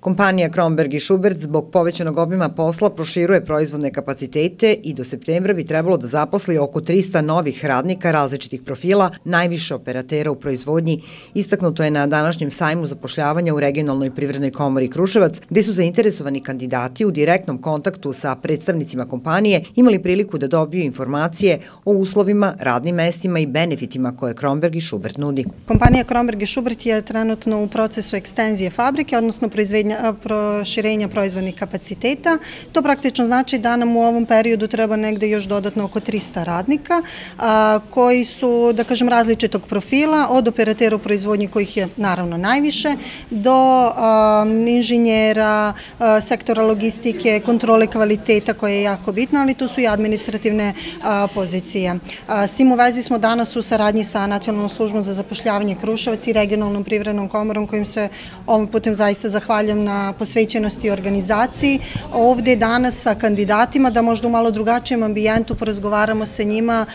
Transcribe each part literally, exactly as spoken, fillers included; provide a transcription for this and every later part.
Kompanija Kromberg i Schubert zbog povećanog obima posla proširuje proizvodne kapacitete i do septembra bi trebalo da zaposli oko trista novih radnika različitih profila, najviše operatera u proizvodnji. Istaknuto je na današnjem sajmu zapošljavanja u Regionalnoj privrednoj komori Kruševac, gde su zainteresovani kandidati u direktnom kontaktu sa predstavnicima kompanije imali priliku da dobiju informacije o uslovima, radnim mestima i benefitima koje Kromberg i Schubert nudi. Kompanija Kromberg i Schubert je trenutno u procesu ekstenzije fabrike, odnosno proširenja proizvodnih kapaciteta. To praktično znači da nam u ovom periodu treba negde još dodatno oko trista radnika koji su, da kažem, različitog profila, od operatera u proizvodnji kojih je naravno najviše, do inženjera, sektora logistike, kontrole kvaliteta koja je jako bitna, ali tu su i administrativne pozicije. S tim u vezi smo danas u saradnji sa Nacionalnom službom za zapošljavanje Kruševac i Regionalnom privrednom komorom, kojim se ovom putem zaista zahvaljam na posvećenosti i organizaciji. Ovde danas sa kandidatima da možda u malo drugačijem ambijentu porazgovaramo sa njima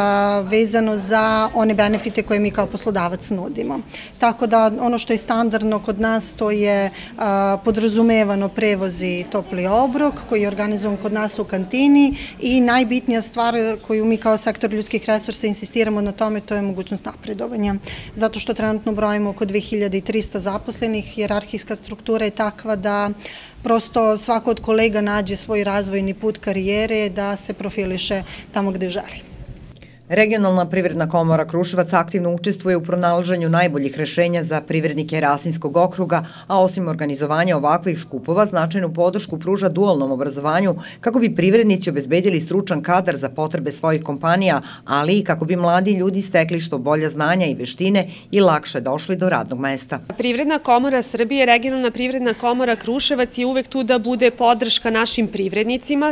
vezano za one benefite koje mi kao poslodavac nudimo. Tako da ono što je standardno kod nas to je podrazumevano prevoz i topli obrok koji je organizovan kod nas u kantini i najbitnija stvar koju mi kao sektor ljudskih resursa insistiramo na tome, to je mogućnost napredovanja. Zato što trenutno brojimo oko dve hiljade trista zaposlenih, hijerarhijska struktura je takva da prosto svako od kolega nađe svoj razvojni put karijere da se profiliše tamo gde želi. Regionalna privredna komora Kruševac aktivno učestvuje u pronalaženju najboljih rešenja za privrednike Rasinskog okruga, a osim organizovanja ovakvih skupova, značajnu podršku pruža dualnom obrazovanju kako bi privrednici obezbedili stručan kadar za potrebe svojih kompanija, ali i kako bi mladi ljudi stekli što bolja znanja i veštine i lakše došli do radnog mesta. Privredna komora Srbije, Regionalna privredna komora Kruševac je uvek tu da bude podrška našim privrednicima.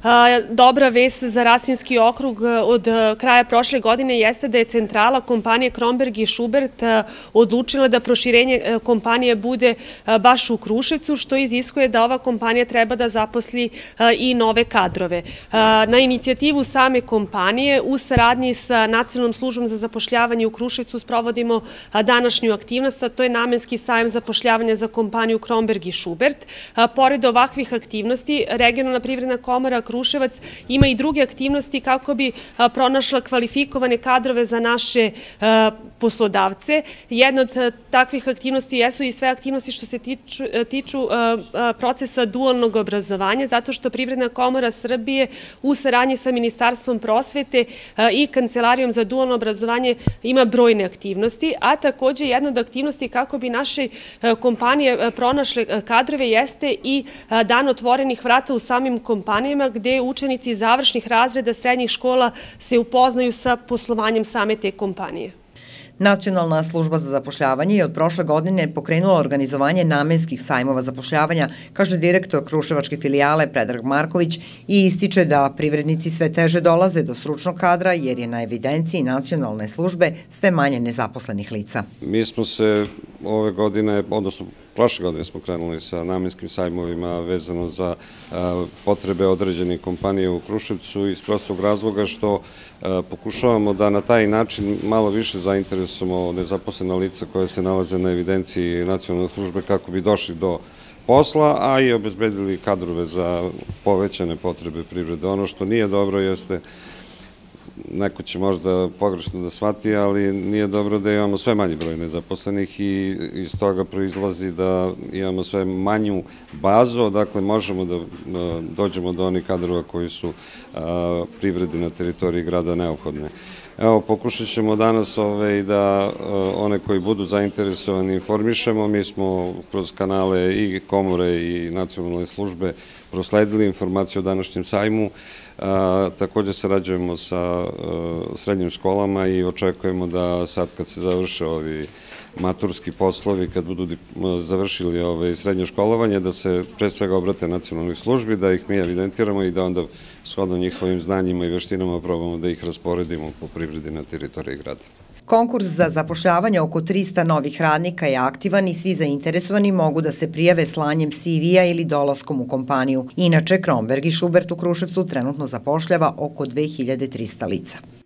Dobra vest za Rasinski okrug od kraja prošle godine jeste da je centrala kompanije Kromberg i Schubert odlučila da proširenje kompanije bude baš u Kruševcu, što iziskuje da ova kompanija treba da zaposli i nove kadrove. Na inicijativu same kompanije, u saradnji sa Nacionalnom službom za zapošljavanje u Kruševcu sprovodimo današnju aktivnost, a to je namenski sajam zapošljavanja za kompaniju Kromberg i Schubert. Pored ovakvih aktivnosti, Regionalna privredna komora Kruševac ima i druge aktivnosti kako bi pronašla kvalifikovane kadrove za naše poslodavce. Jedna od takvih aktivnosti jesu i sve aktivnosti što se tiču procesa dualnog obrazovanja, zato što Privredna komora Srbije u saradnji sa Ministarstvom prosvete i Kancelarijom za dualno obrazovanje ima brojne aktivnosti, a takođe jedna od aktivnosti kako bi naše kompanije pronašle kadrove jeste i dan otvorenih vrata u samim kompanijama gde učenici završnih razreda srednjih škola se upoznaju sa poslovanjem same te kompanije. Nacionalna služba za zapošljavanje je od prošle godine pokrenula organizovanje namenskih sajmova zapošljavanja, kaže direktor Kruševačke filijale Predrag Marković i ističe da privrednici sve teže dolaze do stručnog kadra jer je na evidenciji nacionalne službe sve manje nezaposlenih lica. Mi smo se ove godine, odnosno prošle godine smo krenuli sa namenskim sajmovima vezano za potrebe određenih kompanija u Kruševcu iz prostog razloga što pokušavamo da na taj način malo više zainteresujemo nezaposlena lica koja se nalaze na evidenciji nacionalne službe kako bi došli do posla, a i obezbedili kadrove za povećane potrebe privrede. Ono što nije dobro jeste, neko će možda pogrešno da shvati, ali nije dobro da imamo sve manji broj nezaposlenih i iz toga proizlazi da imamo sve manju bazu, dakle možemo da dođemo do onih kadrova koji su privredi na teritoriji grada neophodne. Evo, pokušat ćemo danas da one koji budu zainteresovani informišemo. Mi smo kroz kanale i komore i nacionalne službe prosledili informaciju o današnjem sajmu. Također sarađujemo sa srednjim školama i očekujemo da sad kad se završe ovi maturski poslovi, kad budu završili srednje školovanje, da se pre svega obrate nacionalnoj službi, da ih mi evidentiramo i da onda shodno njihovim znanjima i veštinama probamo da ih rasporedimo po privredi na teritoriji grada. Konkurs za zapošljavanje oko trista novih radnika je aktivan i svi zainteresovani mogu da se prijave slanjem C V-a ili dolaskom u kompaniju. Inače, Kromberg i Schubert u Kruševcu trenutno zapošljava oko dve hiljade trista lica.